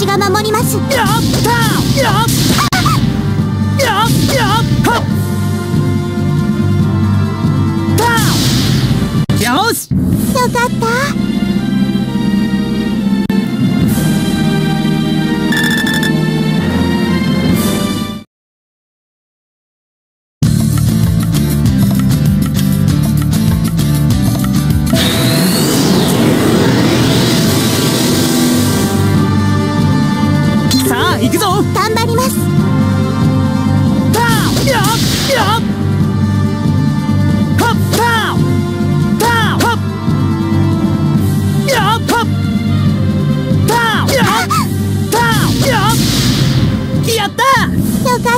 私が守ります。 やったやっやっはっよし、 よかった。 さあ行くぞ。 頑張ります。 やっやっはっはっやっはっやった。 よかった。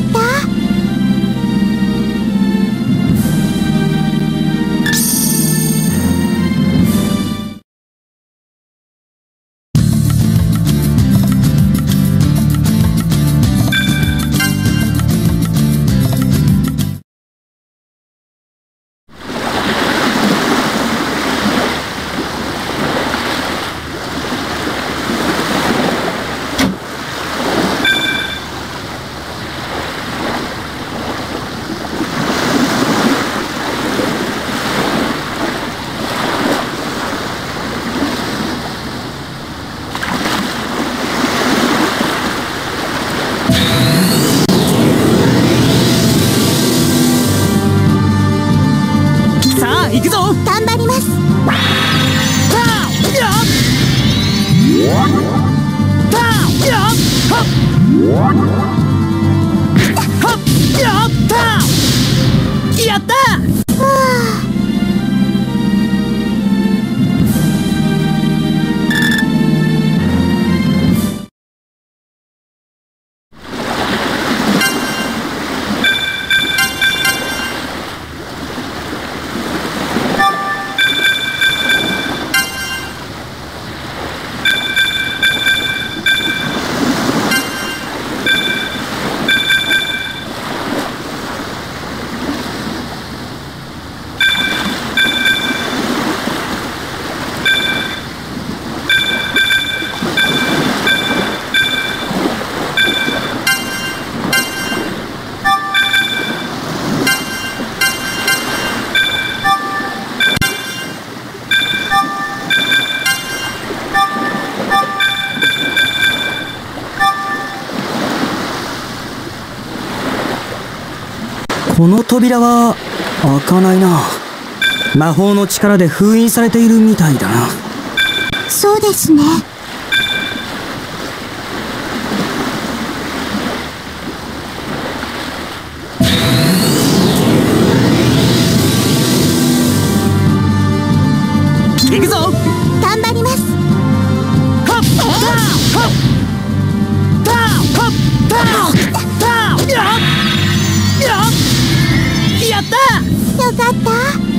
行くぞ。 頑張ります。 やった。 この扉は開かないな。魔法の力で封印されているみたいだな。 そうですね。 行くぞ。 頑張ります。 はっはっやった。 よかった。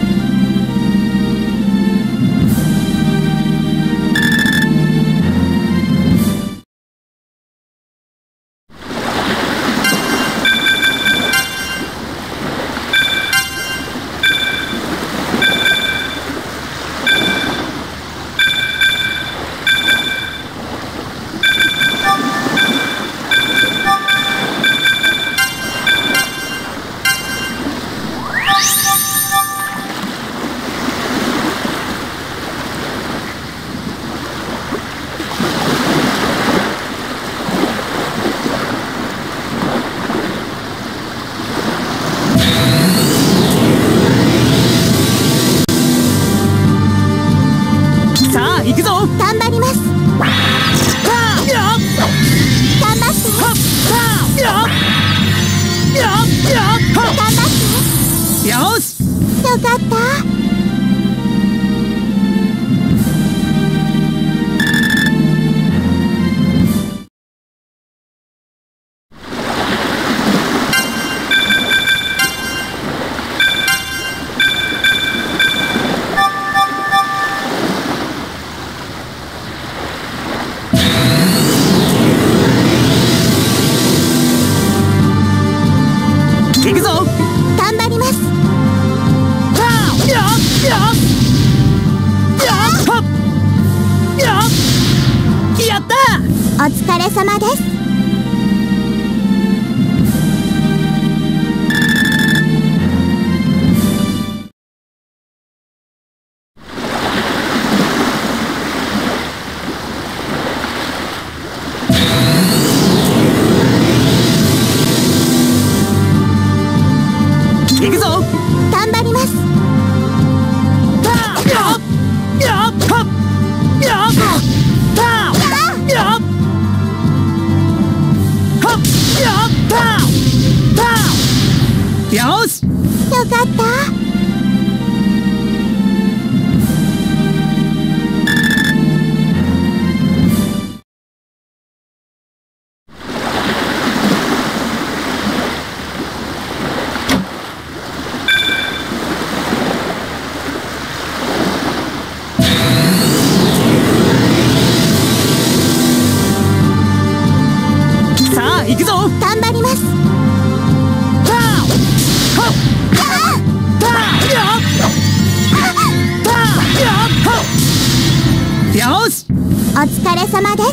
行くぞ。 頑張ります。頑張って。頑張って。 よし。 よかった。 行くぞ。 頑張ります。 疲れ様です。 行くぞ。 頑張ります。 よし。 よかった。 さあ行くぞ。 頑張ります。 よし。 お疲れ様です。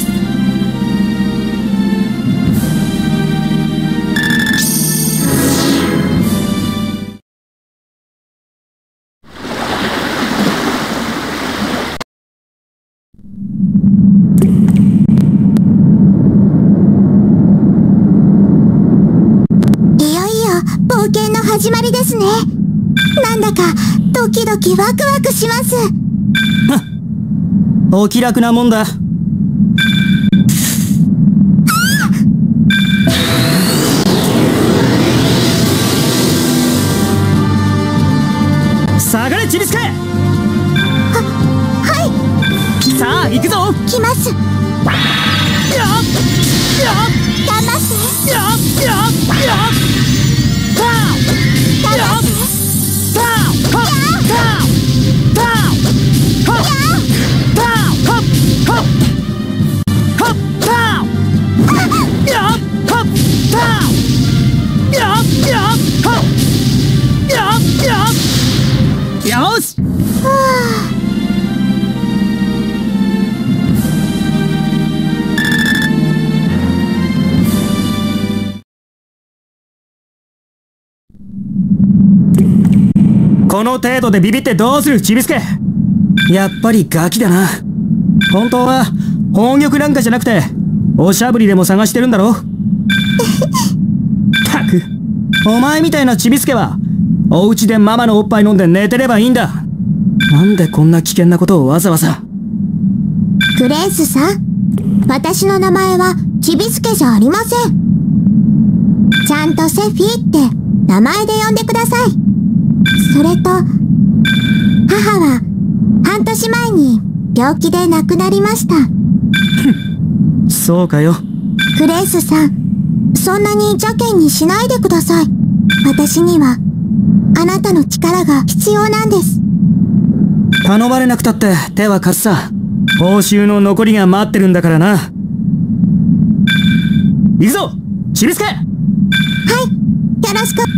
いよいよ冒険の始まりですね。なんだかドキドキワクワクします。 お気楽なもんだ。下がれチビスケ。 はい。 さあ行くぞ。 来ます。頑張って。 よし。この程度でビビってどうするチビスケ。やっぱりガキだな。本当は宝玉なんかじゃなくておしゃぶりでも探してるんだろ。ったく、お前みたいなチビスケはお家でママのおっぱい飲んで寝てればいいんだ。なんでこんな危険なことをわざわざ。 グレースさん、私の名前はちびすけじゃありません。ちゃんとセフィって名前で呼んでください。それと、母は半年前に病気で亡くなりました。 そうかよ。 グレースさん、そんなに邪険にしないでください。私にはあなたの力が必要なんです。 頼まれなくたって手は貸すさ。報酬の残りが待ってるんだからな。行くぞちびすけ。 はい、よろしく。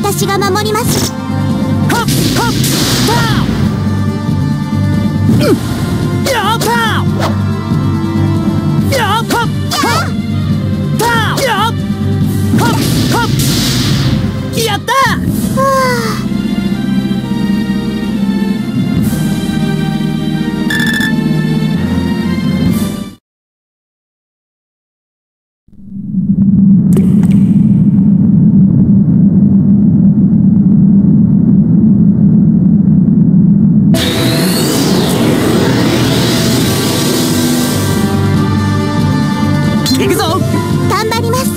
私が守ります。 はっはっパーやーパーやーパッパーやーはっはっやったは行くぞ。 頑張ります。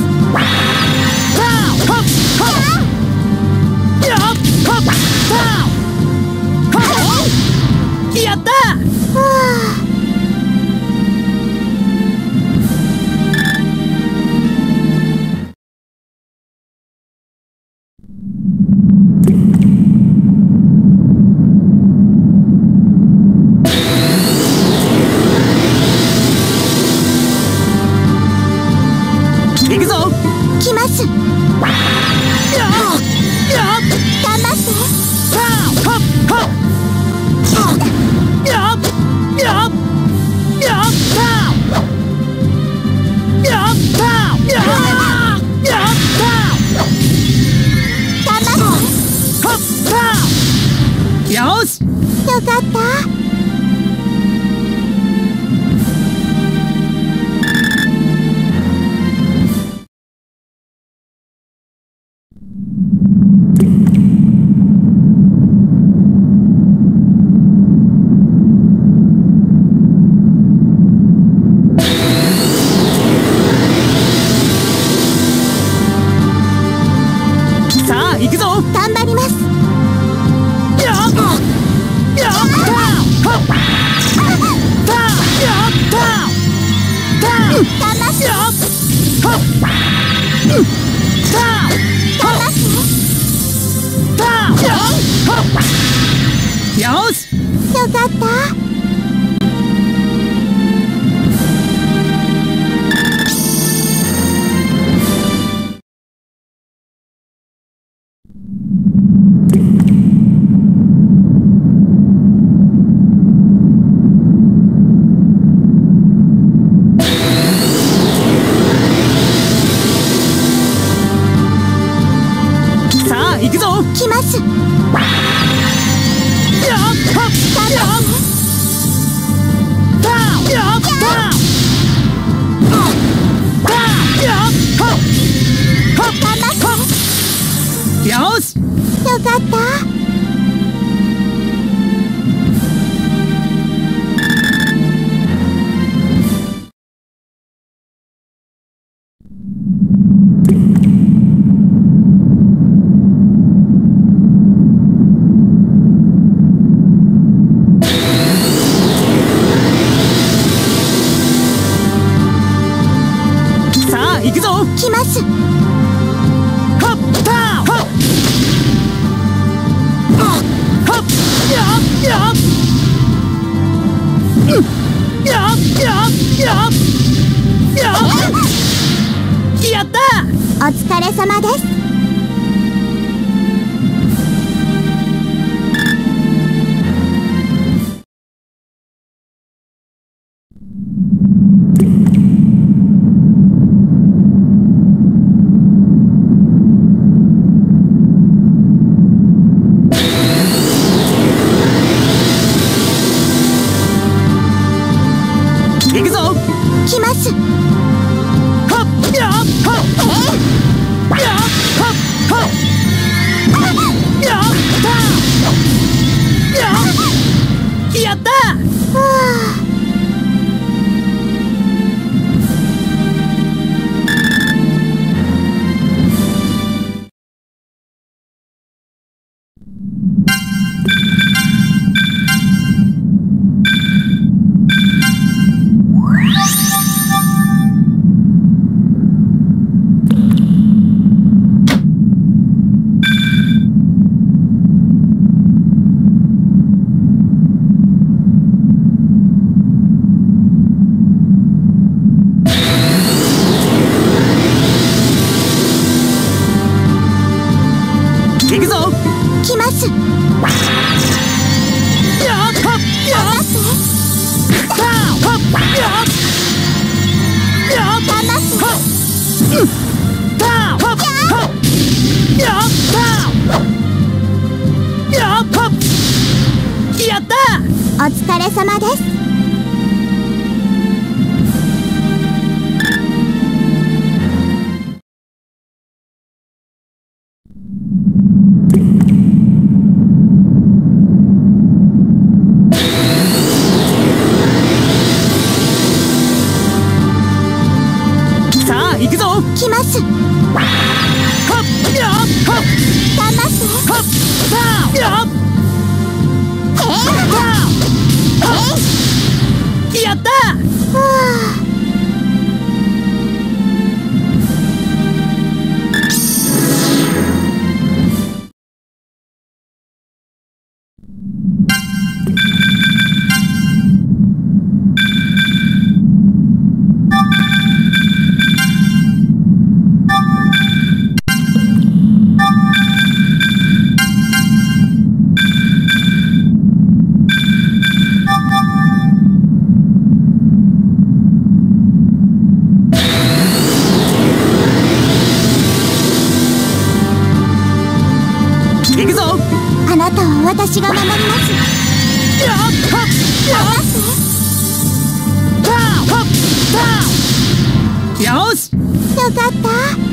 やったは行くぞ。 来ます。頑張って。頑張って。 よし。 よかった。 さあ行くぞ。 頑張ります。頑張って。 よし。 よかった。 さあ行くぞ。 来ます。頑張って。 よし。 よかった。 さあ行くぞ。 来ます。 やったお疲れ様です。 行くぞ。 来ます。 やったはったお疲れ様です。 さあ行くぞ。 来ます。 はっやっはっ頑張って。 はっさあやっやった行くぞ。 あなたは私が守ります。 やっはっ頑張って。 たはったよし。 よかった。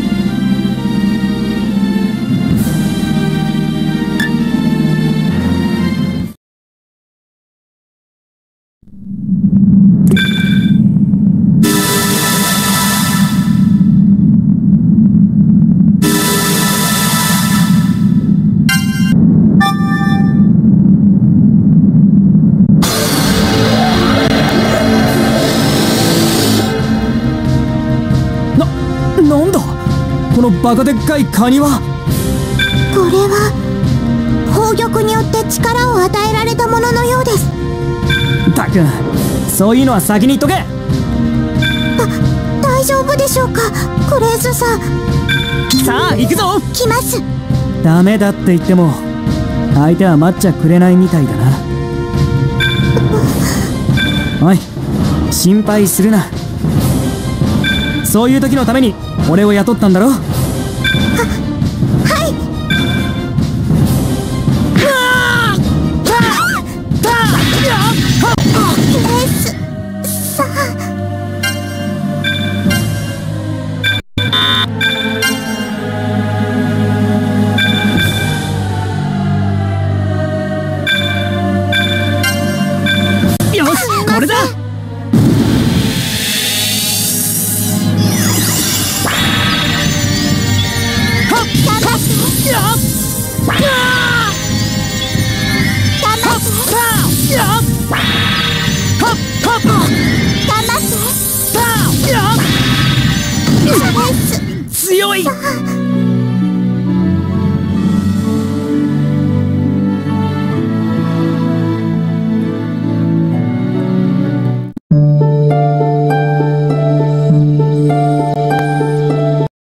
なんだこのバカでっかいカニは。 これは宝玉によって力を与えられたもののようです。 たくん、そういうのは先に言っとけ。 大丈夫でしょうか、クレーズさん。 さあ行くぞ。 来ます。 ダメだって言っても相手は待っちゃくれないみたいだな。おい、心配するな。そういう時のために俺を雇ったんだろ。 はい。